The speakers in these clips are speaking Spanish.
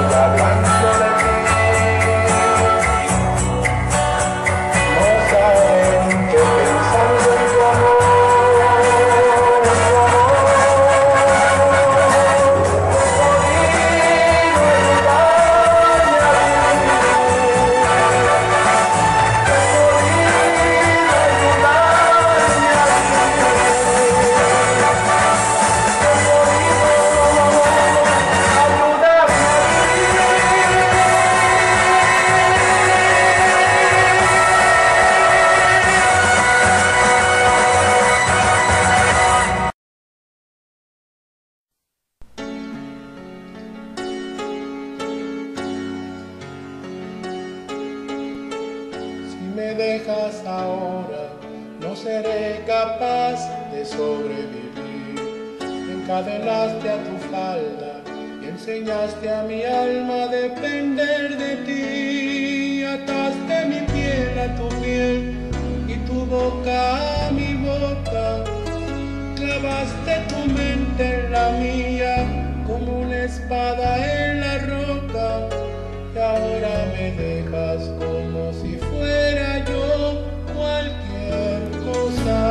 me dejas ahora, no seré capaz de sobrevivir. Encadenaste a tu falda y enseñaste a mi alma a depender de ti. Ataste mi piel a tu piel y tu boca a mi boca. Clavaste tu mente en la mía como una espada en la roca. Y ahora me dejas como si fuera yo cualquier cosa.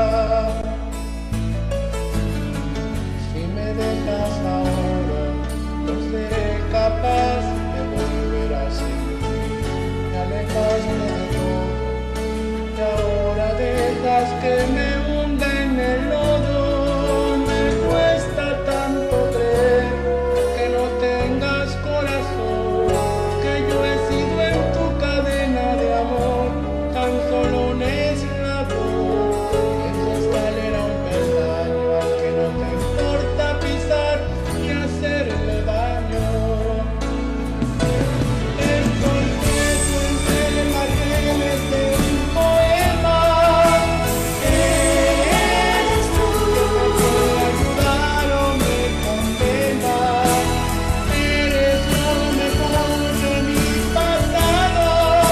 Si me dejas ahora, no seré capaz de volver a sentir. Me alejaste de todo y ahora dejas que me hunda en el lodo. Me cuesta tanto creer que no tengas corazón, que yo he sido en tu cadena de amor tan solo un eslabón. En tu escalera un peldaño al que no te importa pisar y hacerle daño. Estoy preso entre márgenes de un poema. Eres tú que me puede ayudar o me condena. Eres lo mejor de mi pasado.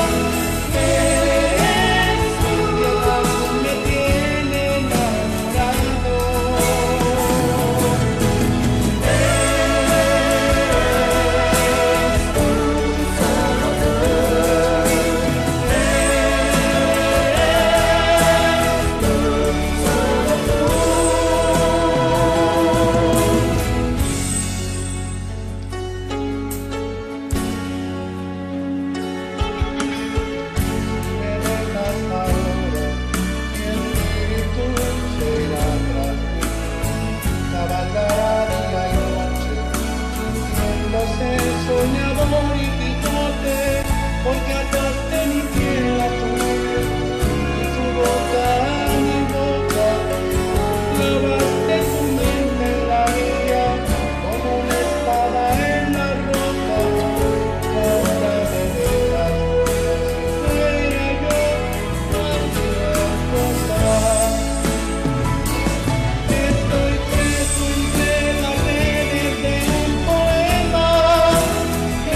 Eres tú que aún me tiene enamorado. Eres tú, solo tú. Me dejas ahora y el espíritu se irá tras mí. Cabalgará día y noche, sintiéndose soñador y Quijote, porque ataste mi piel a tu piel y tu boca a mi boca. Clavaste tu mente en la mía como una espada en la roca. Ahora me dejas como si fuera yo cualquier cosa. Estoy preso entre las redes de un poema.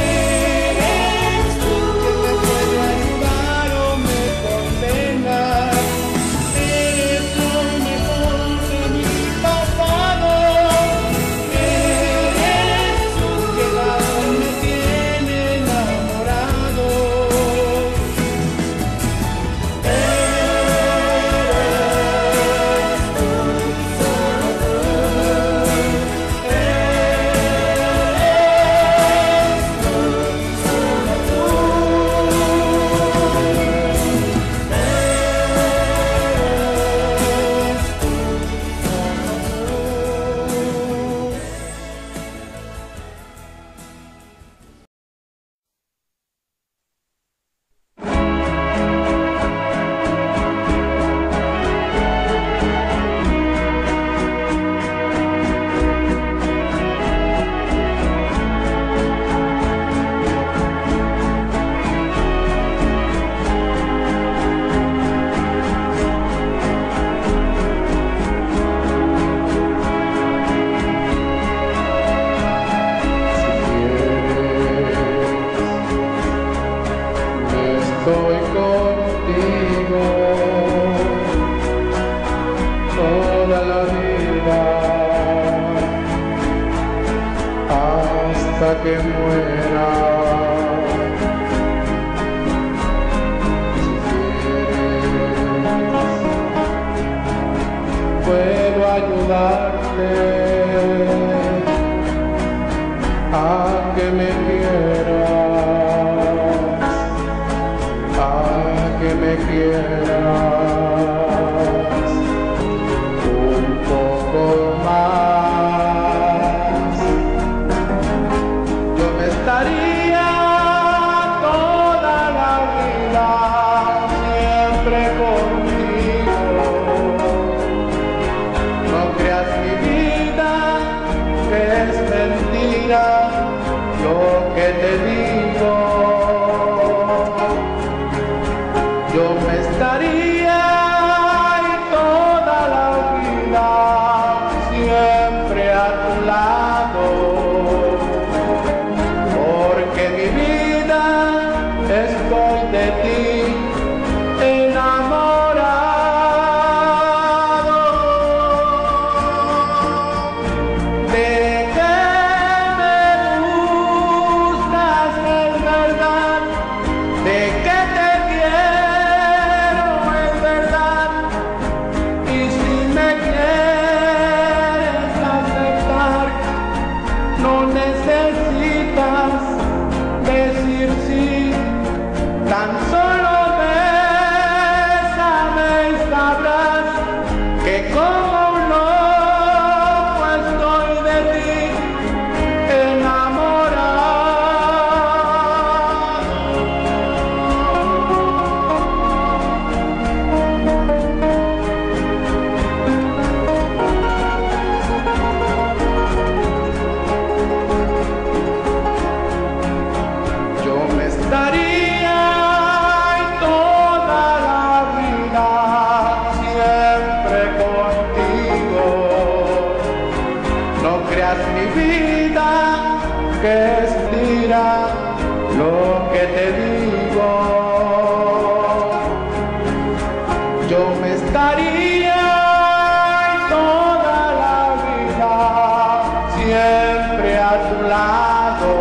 que muera. Puedo ayudarte a que me quieras, a que me quieras un poco más. Yo me estaría toda la vida siempre contigo. No creas mi vida, que es mentira lo que te digo. Yo me estaría toda la vida siempre a tu lado, porque mi vida estoy de ti enamorado. De que me gustas es verdad, de que te quiero es verdad, y si me quieres aceptar, no necesitas decir sí, tan solo bésame y sabrás que como un loco estoy de ti enamorado. Yo me estaría toda la vida siempre contigo. No creas mi vida, que es mentira lo que te digo. Yo me estaría toda la vida siempre a tu lado,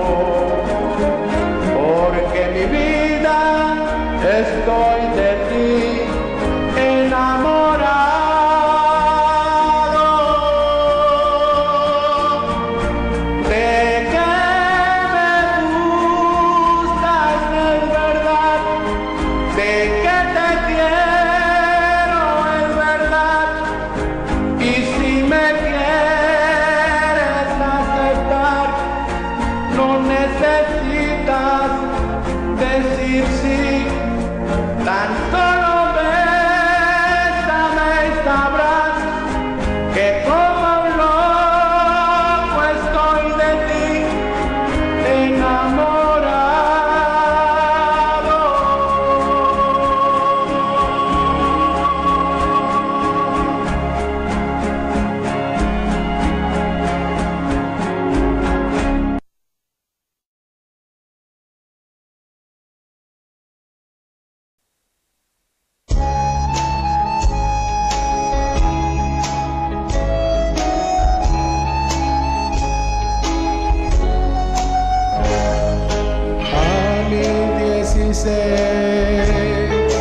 porque mi vida estoy de ti enamorado. De que me gustas es verdad, de que te quiero es verdad, y si me quieres aceptar, no necesitas decir sí, tan solo bésame y sabrás que como un loco estoy de ti enamorado. A mis 16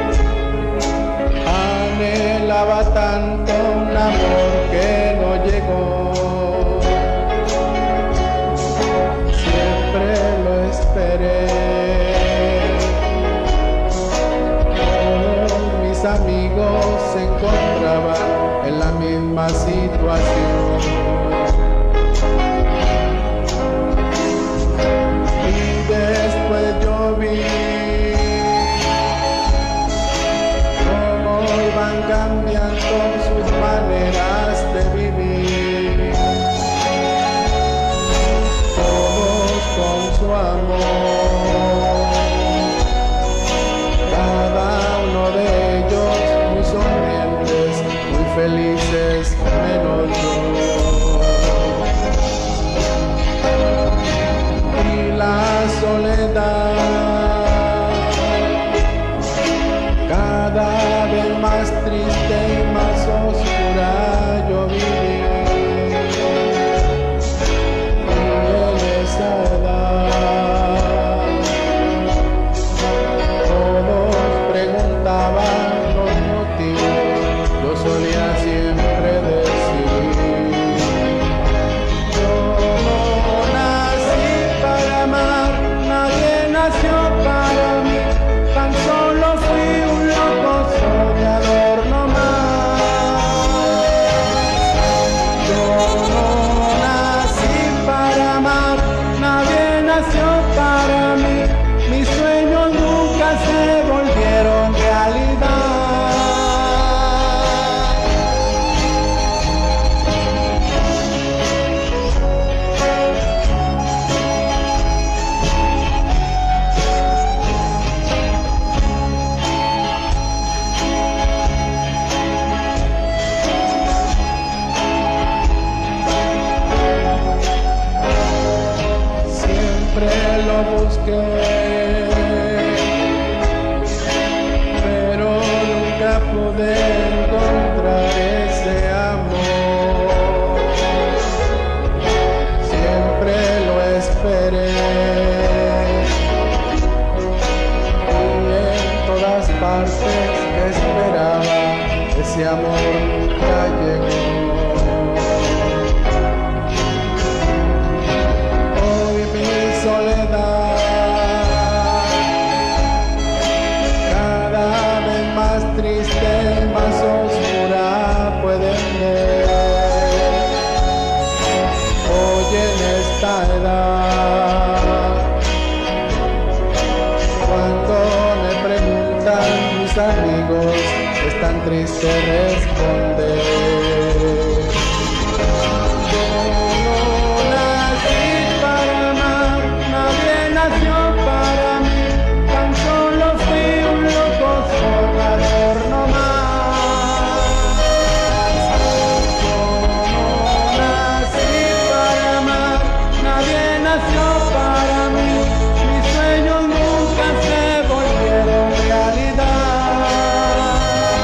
anhelaba tanto un amor que no llegó. Siempre lo esperé. Todos mis amigos se encontraban en la misma situación. Y después yo vi cómo iban cambiando sus maneras de vivir, todos con su amor, cada uno de ellos muy sonrientes, muy felices, menos yo. Y la soledad cada vez más triste y más oscura yo viví. Y el siempre lo busqué, pero nunca pude encontrar ese amor. Siempre lo esperé y en todas partes que esperaba ese amor nunca llegó. Triste, más oscura pueden ver. Hoy en esta edad, cuando me preguntan mis amigos, es tan triste responder. Yo no nací para amar, nadie nació para mí, tan solo fui un loco soñador no más. Yo no nací para amar, nadie nació para mí, mis sueños nunca se volvieron realidad.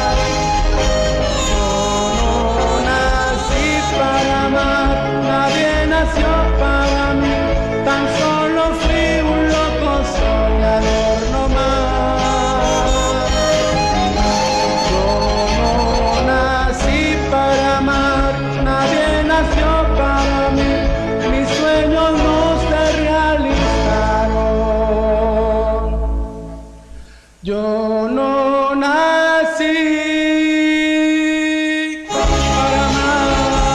Yo no nací para amar, nadie nació para mí, tan solo fui un loco soñador no más. Yo no nací para amar, nadie nació para mí, mis sueños no se realizaron. Yo no nací para amar.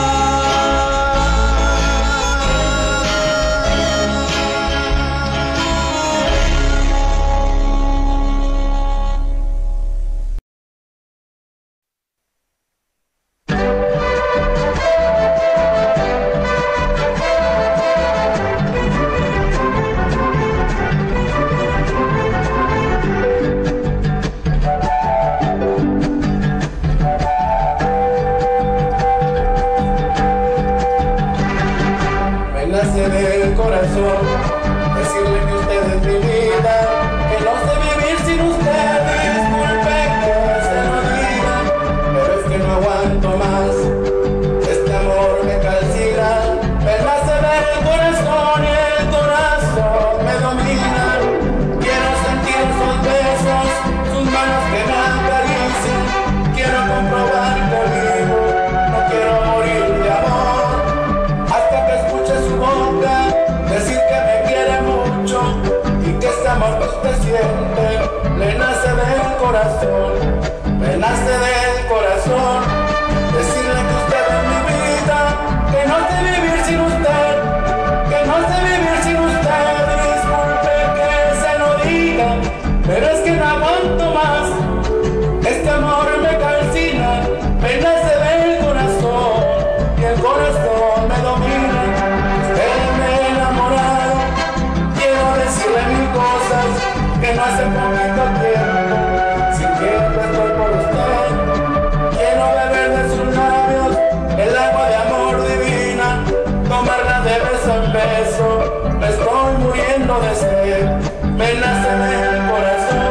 Me nace del corazón decirle que usted es mi vida, que no sé vivir sin usted. Disculpe que se lo diga, pero es que no aguanto más. Este amor me calcina, me nace del corazón y el corazón me domina. Quiero sentir sus besos, sus manos que me acarician. Quiero comprobar que vivo, no quiero morir de amor. Hasta que escuche su boca decir que me quiere mucho y que este amor que usted siente le nace del corazón, me nace del corazón. Decirle que usted es mi vida, que no sé vivir sin usted, que no sé vivir sin usted. Disculpe que se lo diga, pero es que no aguanto más. Este amor me calcina, me nace del corazón y el corazón me domina. Usted me ha enamorado, quiero decirle mil cosas que no hace poquito tiempo, sintiendo estoy por usted. Quiero beber de sus labios el agua de amor divina, tomarla de beso en beso, me estoy muriendo de sed, me nace del corazón.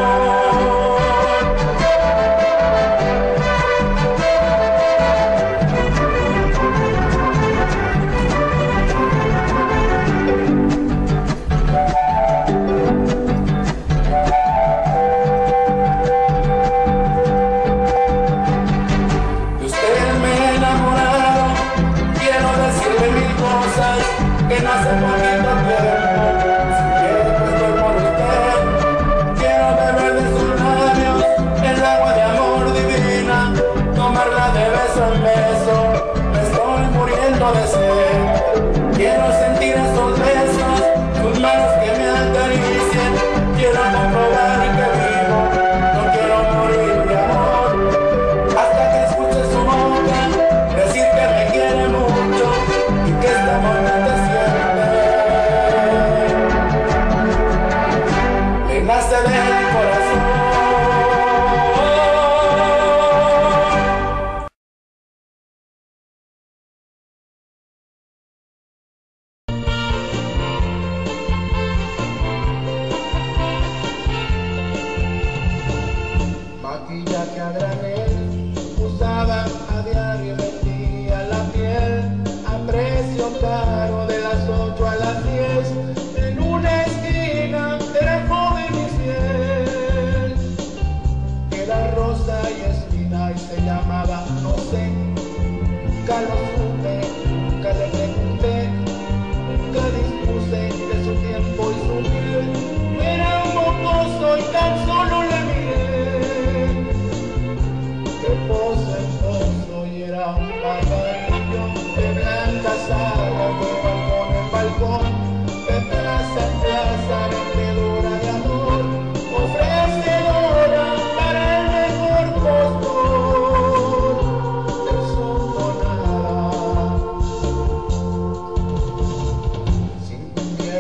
De usted me he enamorado, quiero decirle mil cosas que no hace poquito tiempo, sintiendo que estoy por usted.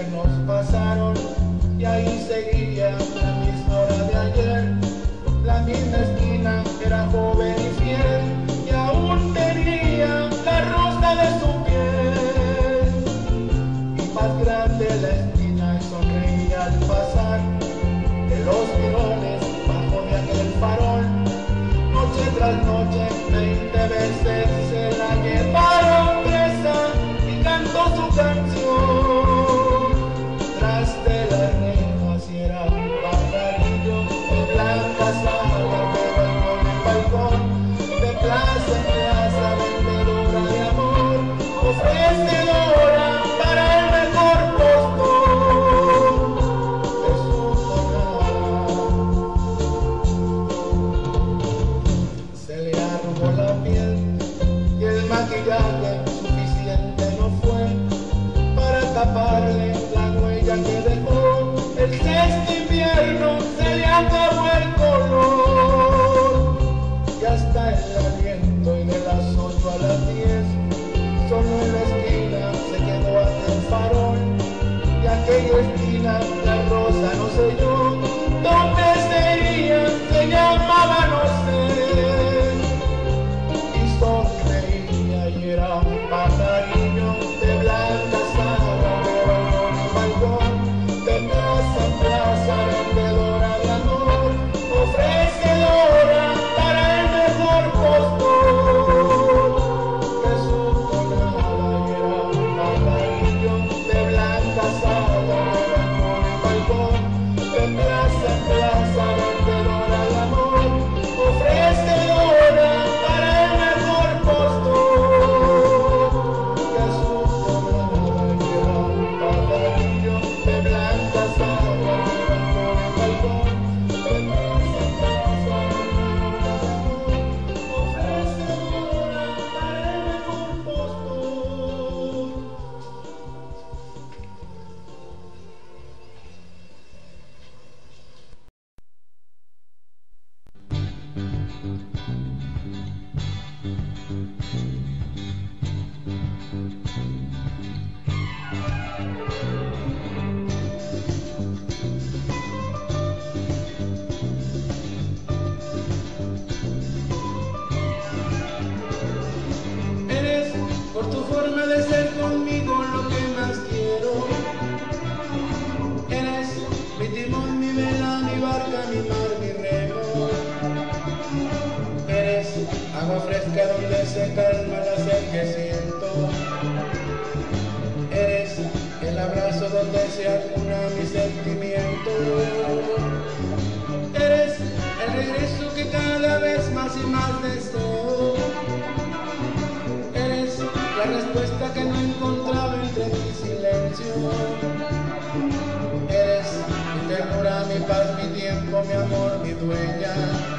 inviernos pasaron y ahí seguía la misma hora de ayer. La misma esquina era joven y fiel y aún tenía la rosa de su piel. Y más grande la esquina y sonreía al pasar de los mirones bajo de aquel farol. Noche tras noche, 20 veces se la llevaron presa y cantó su canción. Tras de las rejas y era un pajarillo de blancas alas de balcón en balcón, de plaza en plaza, vendedora de amor, ofrecedora para el mejor postor de su tonada. Se le arrugó la piel y el maquillaje suficiente no fue para taparle la huella que dejó. El sexto invierno se le acabó el color y hasta el aliento, y de las 8 a las 10 solo en la esquina se quedó aquel farol. Y aquella esquina la rosa no sé yo dónde sería, se llamaba no sé, y sonreía y era un pajarillo de blancas alas de balcón en balcón, de plaza en plaza, vendedora de amor, ofrecedora para el mejor postor de su tonada. Y era un pajarillo de blancas alas de balcón en balcón, de plaza en plaza, vendedora de amor, ofrecedora para el mejor postor de su tonada. Y era un pajarillo de blancas alas de balcón en balcón, de plaza en plaza, vendedora de amor, ofrecedora para el mejor postor. Eres por tu forma de ser conmigo lo que más quiero. Eres mi timón, mi vela, mi barca, mi mar, mi remo. Eres agua fresca donde se calma la sed que siento. Eres el abrazo donde se acuna mi sentimiento. Eres el regreso que cada vez más y más deseo. Eres la respuesta que no encontraba entre mi silencio. Eres mi ternura, mi paz, mi tiempo, mi amor, mi dueña.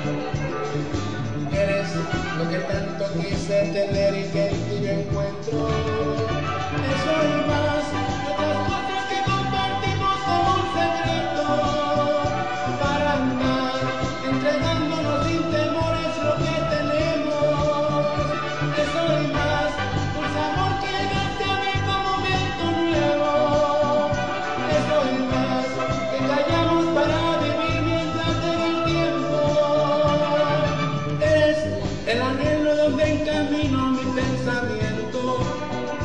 Eres lo que tanto quise tener y que en ti yo encuentro. Eso y más, y otras cosas que compartimos como un secreto, para andar entregándonos sin temores lo que tenemos. Eso y más, dulce amor que llegaste a mí como viento nuevo. Eso y más, que callamos para vivir mientras llega el tiempo. Eres el anhelo donde encamino mi pensamiento.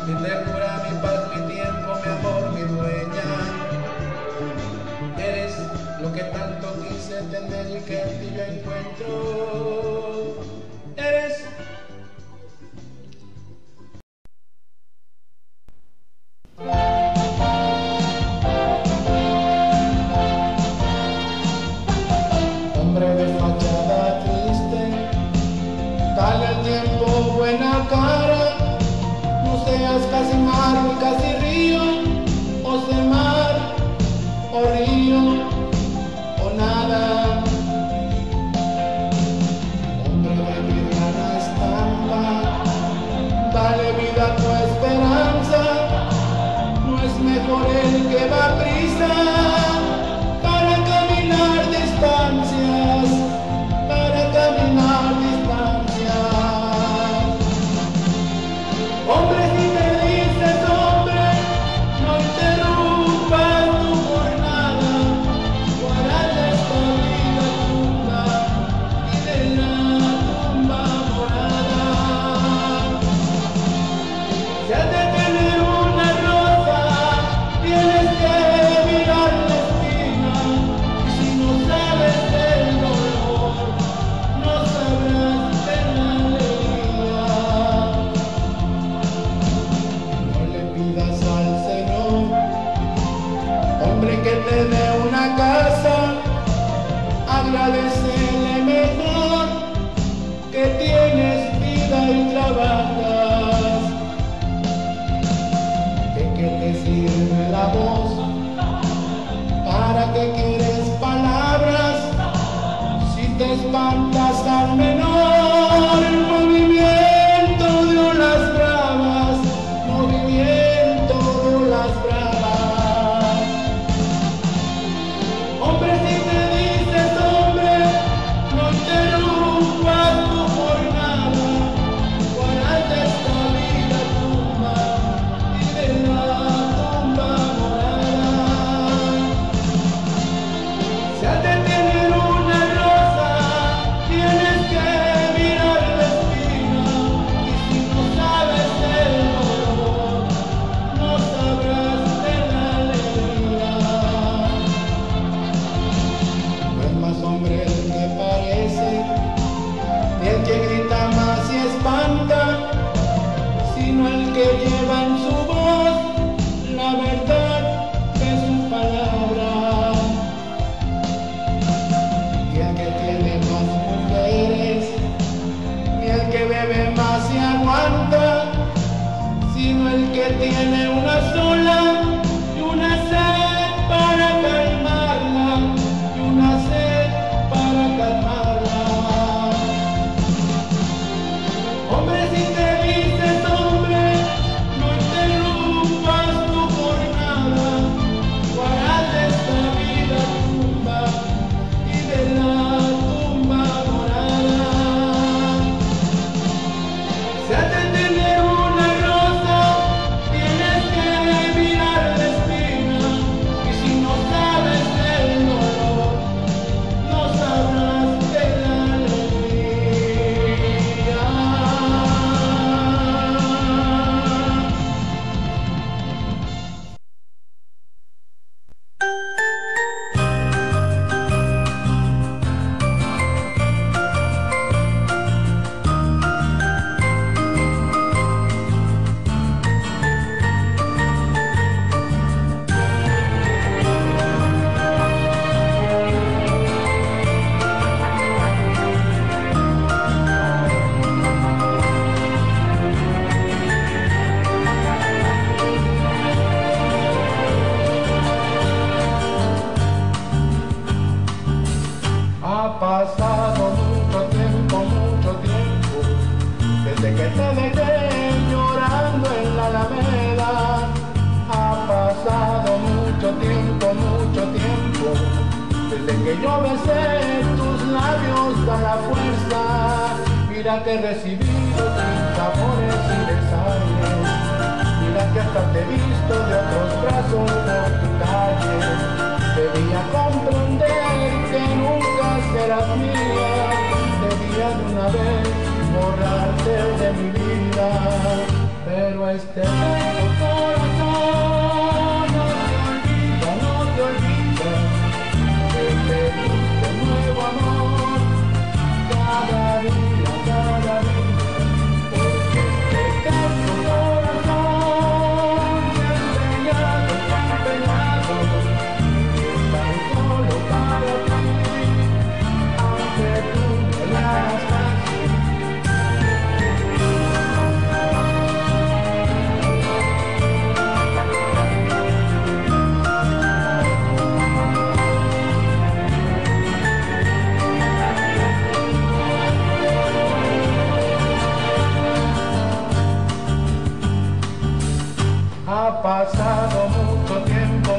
mi ternura, mi paz, mi tiempo, mi amor, mi dueña. Eres lo que tanto quise tener y que en ti yo encuentro. Eres hombre de fachada triste, dale al tiempo buena cara, no seas casi mar ni casi río, o ser mar o río o nada. Hombre de liviana estampa, dale vida a tu esperanza, no es mejor el que va a prisa para caminar distancias, para caminar distancias. Hombre, si te dices hombre, no interrumpas tu jornada, guarda esta vida tumba y de la tumba morada. Si has de tener una rosa, tienes que mirar la espina, y si no sabes del dolor, no sabrás de la alegría. No le pidas al Señor, hombre, que te dé una casa, agradecele mejor que tienes vida y trabajas. ¿De qué te sirve la voz? ¿Para qué quieres palabras? Si te espantas al menor movimiento de olas bravas, movimiento de olas bravas. Hombre, si te dices hombre, no interrumpas tu jornada, guarda esta vida tumba y de la tumba morada. Si has de tener una rosa, tienes que mirar la espina, y si no sabes del dolor, no sabrás de la alegría. No es más hombre el que parece, ni el que grita más y espanta, sino el que lleva en su voz la verdad de su palabra. Ni el que tiene más mujeres, ni el que bebe más y aguanta, sino el que tiene una sola y una sed para calmarla, y una sed para calmarla. Hombre, si te dices hombre, no interrumpas tu jornada, guarda esta vida tumba y de la tumba morada. Si has de tener una rosa, tienes que mirar la espina, y si no sabes del dolor, no sabrás de la alegría. Ha pasado mucho tiempo, desde que te dejé llorando en la Alameda. Ha pasado mucho tiempo, desde que yo besé tus labios a la fuerza. Mira que he recibido sabores y desaires, mira que hasta te he visto de otros brazos por tu calle. Debía comprender que nunca serás mía, debía de una vez borrarte de mi vida, pero este Ha pasado mucho tiempo,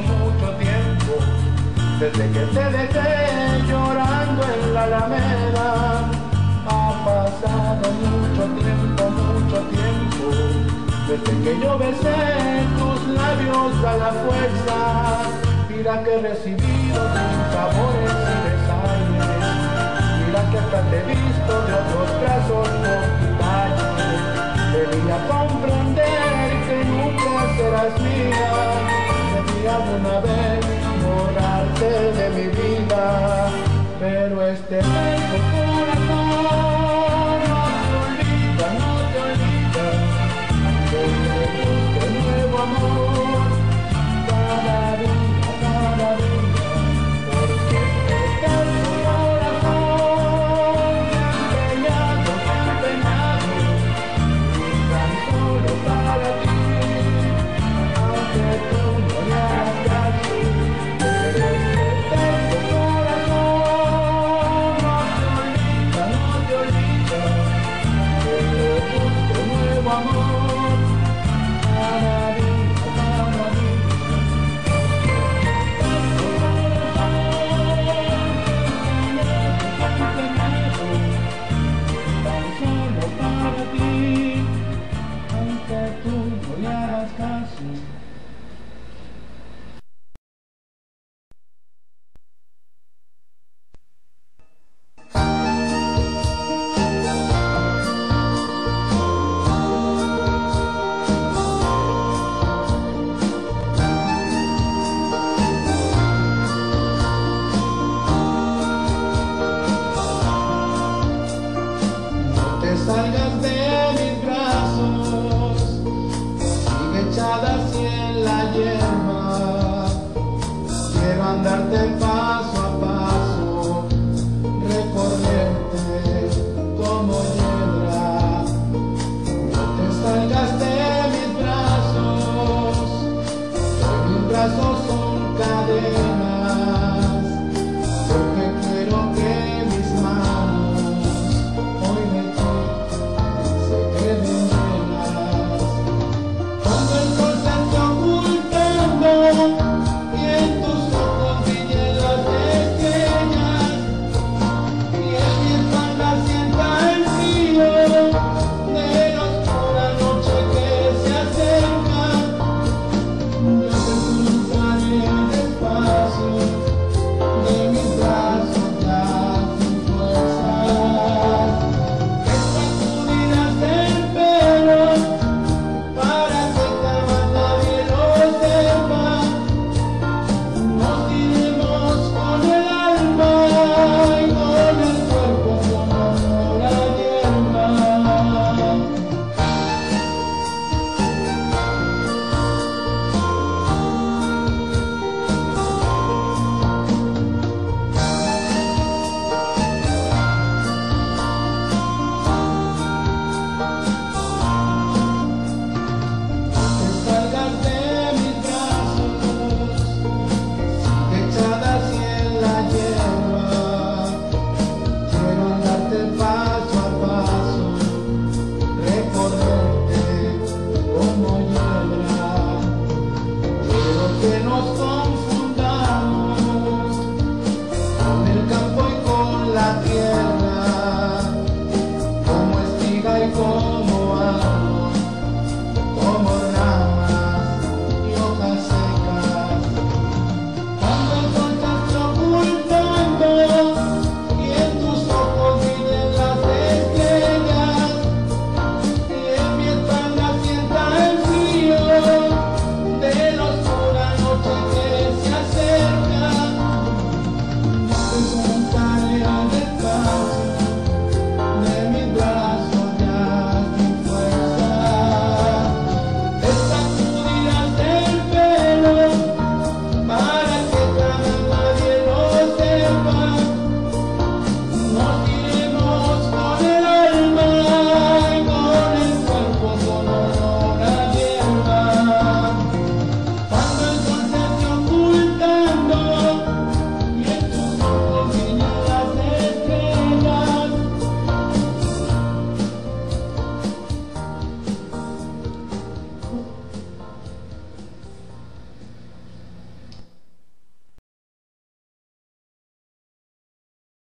desde que te dejé llorando en la Alameda. Ha pasado mucho tiempo, desde que yo besé tus labios a la fuerza. Mira que he recibido tus sabores y desaires, mira que hasta te he visto de otros brazos por tu calle. Debía comprender que nunca serás mía, debía alguna vez borrarte de mi vida, pero este bello corazón no te olvida, que me busque nuevo amor cada día, porque este bello corazón me ha empeñado, y tan solo para ti, aunque tú no le hagas caso. Pero este bello corazón no te olvida, que me busque nuevo amor cada día, cada día. Tan solo para ti, aunque tú no le hagas caso. No te salgas de mis brazos, sigue echada así en la hierba. Quiero andarte paso a paso, recorrerte como hiedra. No te salgas de mis brazos son cadenas, porque quiero que mis manos hoy de ti se queden llenas. Cuando el sol se está ocultando y en tus ojos brillen las estrellas, y en mi espalda sienta el frío de la oscura noche que se acerca, yo te cruzaré despacio de mis brazos ya sin fuerzas. Me sacudirás el pelo para que jamás nadie lo sepa. Nos iremos con el alma y con el cuerpo como la hierba. Te salgas de mis brazos, sigue echada así en la hierba. Quiero andarte paso a paso, recorrerte como hiedra. Quiero que nos